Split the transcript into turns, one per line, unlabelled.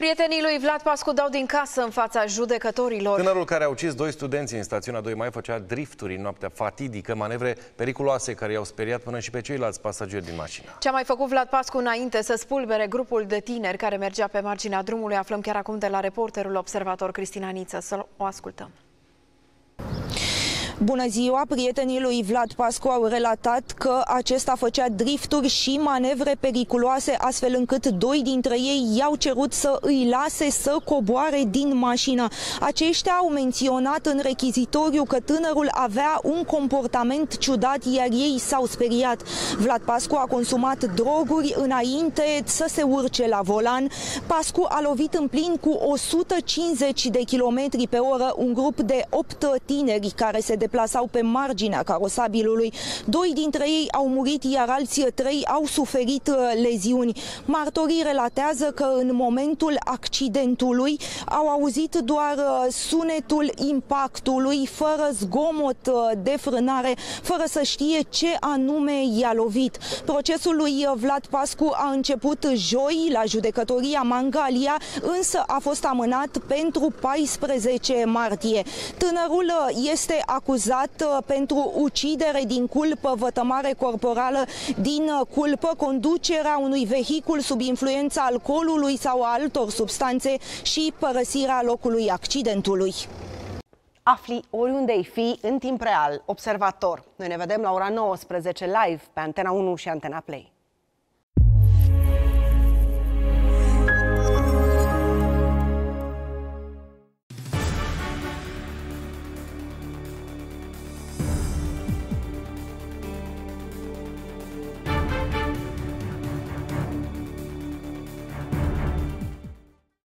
Prietenii lui Vlad Pascu dau din casă în fața judecătorilor.
Tânărul care a ucis doi studenți în stațiunea 2 Mai făcea drifturi în noaptea fatidică, manevre periculoase care i-au speriat până și pe ceilalți pasageri din mașină.
Ce a mai făcut Vlad Pascu înainte să spulbere grupul de tineri care mergea pe marginea drumului, aflăm chiar acum de la reporterul observator Cristina Niță. Să o ascultăm.
Bună ziua! Prietenii lui Vlad Pascu au relatat că acesta făcea drifturi și manevre periculoase, astfel încât doi dintre ei i-au cerut să îi lase să coboare din mașină. Aceștia au menționat în rechizitoriu că tânărul avea un comportament ciudat, iar ei s-au speriat. Vlad Pascu a consumat droguri înainte să se urce la volan. Pascu a lovit în plin cu 150 de km pe oră un grup de 8 tineri care se deplasau pe marginea carosabilului. Doi dintre ei au murit, iar alții 3 au suferit leziuni. Martorii relatează că în momentul accidentului au auzit doar sunetul impactului, fără zgomot de frânare, fără să știe ce anume i-a lovit. Procesul lui Vlad Pascu a început joi la judecătoria Mangalia, însă a fost amânat pentru 14 martie. Tânărul este acuzat pentru ucidere din culpă, vătămare corporală din culpă, conducerea unui vehicul sub influența alcoolului sau a altor substanțe și părăsirea locului accidentului.
Afli oriunde ai fi, în timp real, Observator. Noi ne vedem la ora 19 live pe Antena 1 și Antena Play.